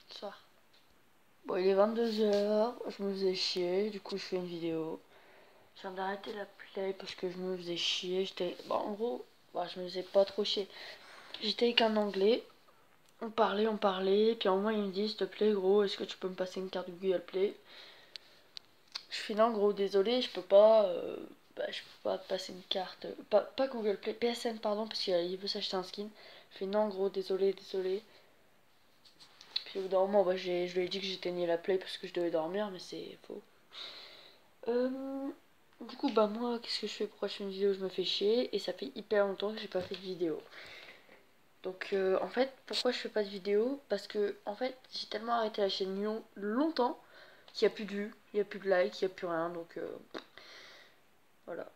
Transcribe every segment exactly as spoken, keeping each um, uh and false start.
Soir. Bon, il est vingt-deux heures, je me faisais chier, du coup je fais une vidéo. Je viens d'arrêter la play parce que je me faisais chier. J'étais. Bon, en gros, bah, je me faisais pas trop chier. J'étais avec un anglais, on parlait, on parlait, puis à un moment il me dit s'il te plaît, gros, est-ce que tu peux me passer une carte de Google Play? Je fais non, gros, désolé, je peux pas. Euh, bah, je peux pas te passer une carte. Pas, pas Google Play, P S N, pardon, parce qu'il veut s'acheter un skin. Je fais non, gros, désolé, désolé. Puis au bout d'un moment, bah, je lui ai dit que j'éteignais la play parce que je devais dormir, mais c'est faux. Euh, du coup, bah, moi, qu'est-ce que je fais pour acheter une vidéo? Je me fais chier et ça fait hyper longtemps que j'ai pas fait de vidéo. Donc, euh, en fait, pourquoi je fais pas de vidéo? Parce que, en fait, j'ai tellement arrêté la chaîne Lyon longtemps qu'il n'y a plus de vues, il n'y a plus de likes, il n'y a plus rien. Donc, euh, voilà.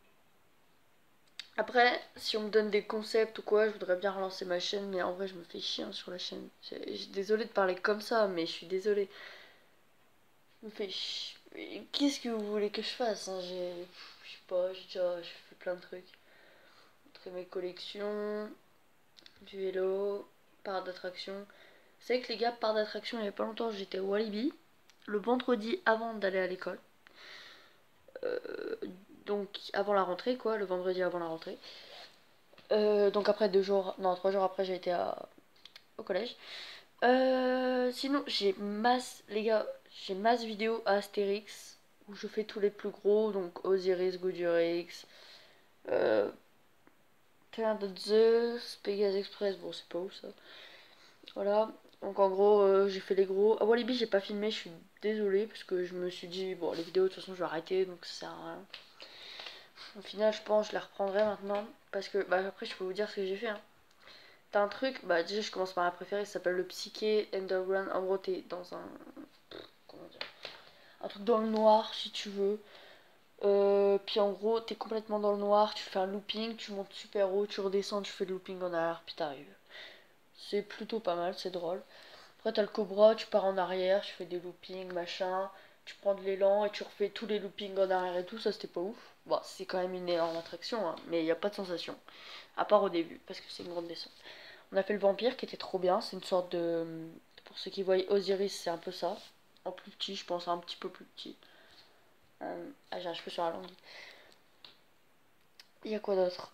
Après, si on me donne des concepts ou quoi, je voudrais bien relancer ma chaîne, mais en vrai, je me fais chier hein, sur la chaîne. Je suis désolée de parler comme ça, mais je suis désolée. Je me fais chier. Qu'est-ce que vous voulez que je fasse hein? J'ai. Je sais pas, j'ai déjà j'ai fait plein de trucs. Montrer mes collections, du vélo, parc d'attraction. Vous savez que les gars, parc d'attraction, il y a pas longtemps, j'étais au Walibi, le vendredi avant d'aller à l'école. Euh, donc avant la rentrée, quoi, le vendredi avant la rentrée. Euh, donc après deux jours, non, trois jours après, j'ai été à, au collège. Euh, sinon, j'ai masse, les gars, j'ai masse vidéo à Astérix où je fais tous les plus gros, donc Osiris, Goudurix, euh, Terre de Zeus, Pegasus Express, bon, c'est pas où ça. Voilà, donc en gros, euh, j'ai fait les gros. À Walibi, j'ai pas filmé, je suis désolée parce que je me suis dit, bon, les vidéos, de toute façon, je vais arrêter donc ça sert à rien. Au final, je pense, je les reprendrai maintenant parce que, bah, après, je peux vous dire ce que j'ai fait. Hein. T'as un truc, bah déjà je commence par ma préférée, ça s'appelle le Psyché Underground. En gros, t'es dans un. Comment dire? Un truc dans le noir si tu veux. Euh, puis en gros, t'es complètement dans le noir, tu fais un looping, tu montes super haut, tu redescends, tu fais le looping en arrière, puis t'arrives. C'est plutôt pas mal, c'est drôle. Après, t'as le Cobra, tu pars en arrière, tu fais des loopings, machin. Tu prends de l'élan et tu refais tous les loopings en arrière et tout, ça c'était pas ouf. Bon, c'est quand même une énorme attraction, hein, mais il n'y a pas de sensation. À part au début, parce que c'est une grande descente. On a fait le vampire qui était trop bien. C'est une sorte de. Pour ceux qui voient Osiris, c'est un peu ça. En plus petit, je pense, un petit peu plus petit. Euh, ah, j'ai un cheveu sur la langue. Il y a quoi d'autre?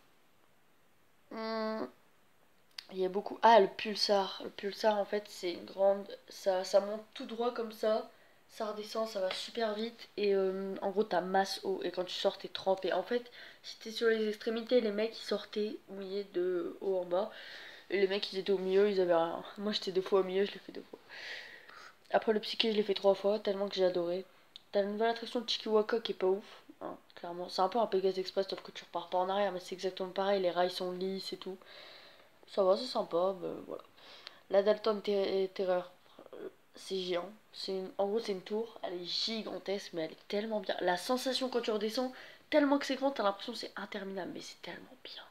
Hmm, Il y a beaucoup. Ah, le pulsar. Le pulsar, en fait, c'est une grande. Ça, ça monte tout droit comme ça. Ça redescend, ça va super vite. Et euh, en gros, t'as masse eau. Et quand tu sors, t'es trempé. En fait, si t'es sur les extrémités, les mecs ils sortaient mouillés de haut en bas. Et les mecs ils étaient au milieu, ils avaient rien. Moi j'étais deux fois au milieu, je l'ai fait deux fois. Après le psyché, je l'ai fait trois fois, tellement que j'ai adoré. T'as la nouvelle attraction de Chikiwaka qui est pas ouf, hein, clairement. C'est un peu un Pegasus Express, sauf que tu repars pas en arrière, mais c'est exactement pareil, les rails sont lisses et tout. Ça va, c'est sympa, bah, voilà. La Dalton Ter- Terreur, euh, c'est géant. C'est une- En gros, c'est une tour, elle est gigantesque, mais elle est tellement bien. La sensation quand tu redescends, tellement que c'est grand, t'as l'impression que c'est interminable, mais c'est tellement bien.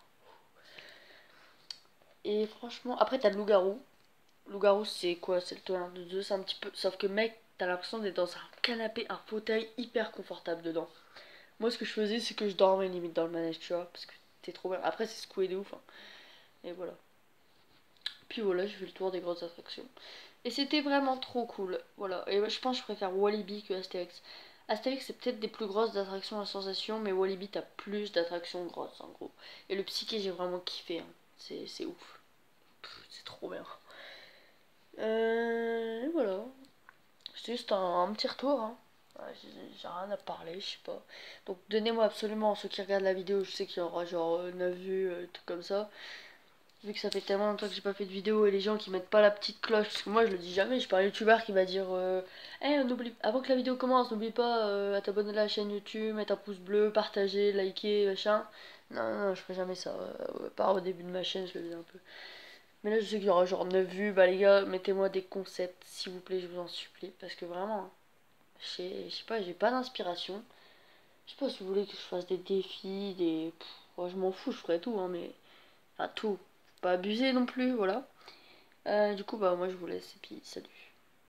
Et franchement, après t'as le loup-garou. Loup-garou, c'est quoi? C'est le tonnerre de Zeus, un petit peu. Sauf que, mec, t'as l'impression d'être dans un canapé, un fauteuil hyper confortable dedans. Moi, ce que je faisais, c'est que je dormais limite dans le manège, tu vois, parce que t'es trop bien. Après, c'est secoué de ouf. Hein. Et voilà. Puis voilà, j'ai fait le tour des grosses attractions. Et c'était vraiment trop cool. Voilà. Et je pense que je préfère Walibi que Astérix. Astérix, c'est peut-être des plus grosses attractions à sensation, mais Walibi, t'as plus d'attractions grosses, en gros. Et le psyché, j'ai vraiment kiffé. Hein. C'est ouf. C'est trop bien. Euh, et voilà. C'est juste un, un petit retour. Hein. Ouais, j'ai rien à parler, je sais pas. Donc donnez-moi absolument, ceux qui regardent la vidéo, je sais qu'il y aura genre euh, neuf vues, euh, tout comme ça. Vu que ça fait tellement longtemps que j'ai pas fait de vidéo et les gens qui mettent pas la petite cloche, parce que moi je le dis jamais, je parle un youtubeur qui va dire euh, hey, on oublie, avant que la vidéo commence, n'oublie pas euh, à t'abonner à la chaîne YouTube, mettre un pouce bleu, partager, liker, machin. Non, non, non, je ferai jamais ça. Euh, pas au début de ma chaîne, je le dis un peu. Mais là, je sais qu'il y aura genre neuf vues. Bah, les gars, mettez-moi des concepts, s'il vous plaît, je vous en supplie. Parce que vraiment, je sais, je sais pas, j'ai pas d'inspiration. Je sais pas si vous voulez que je fasse des défis, des. Pff, oh, je m'en fous, je ferai tout, hein, mais. Enfin, tout. Pas abuser non plus, voilà. Euh, du coup, bah, moi, je vous laisse et puis salut.